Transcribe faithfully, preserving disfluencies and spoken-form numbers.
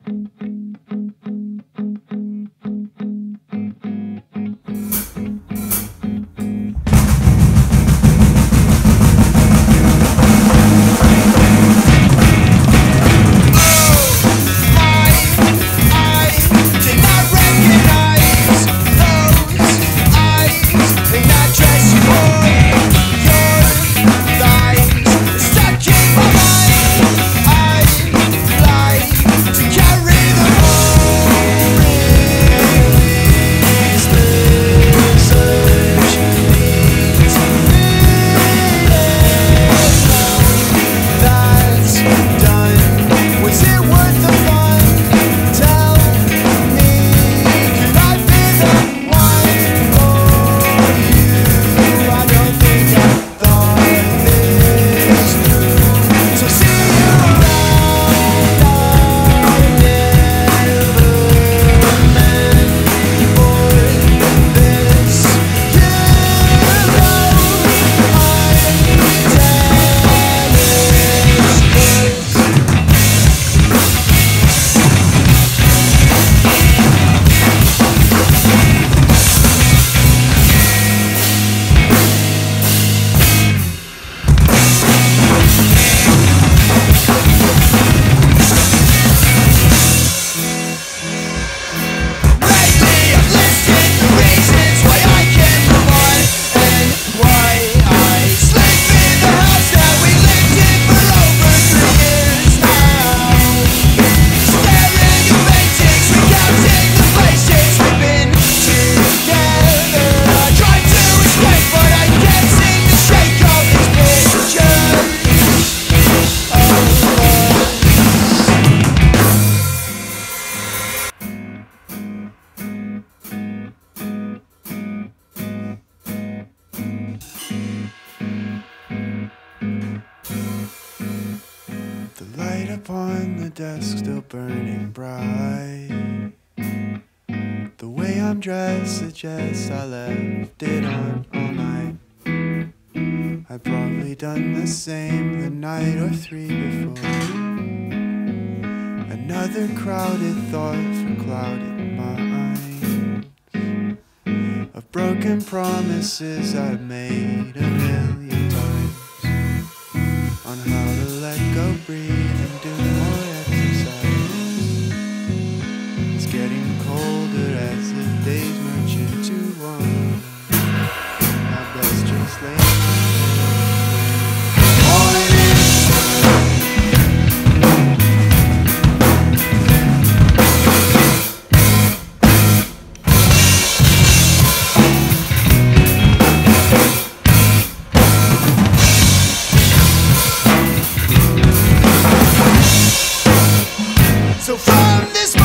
Upon the desk still burning bright. The way I'm dressed suggests I left it on all night. I've probably done the same the night or three before. Another crowded thought for clouded minds of broken promises I've made a million times on how to let go, breathe, and do more exercise. It's getting colder as the days merge into one. I best just lay So from this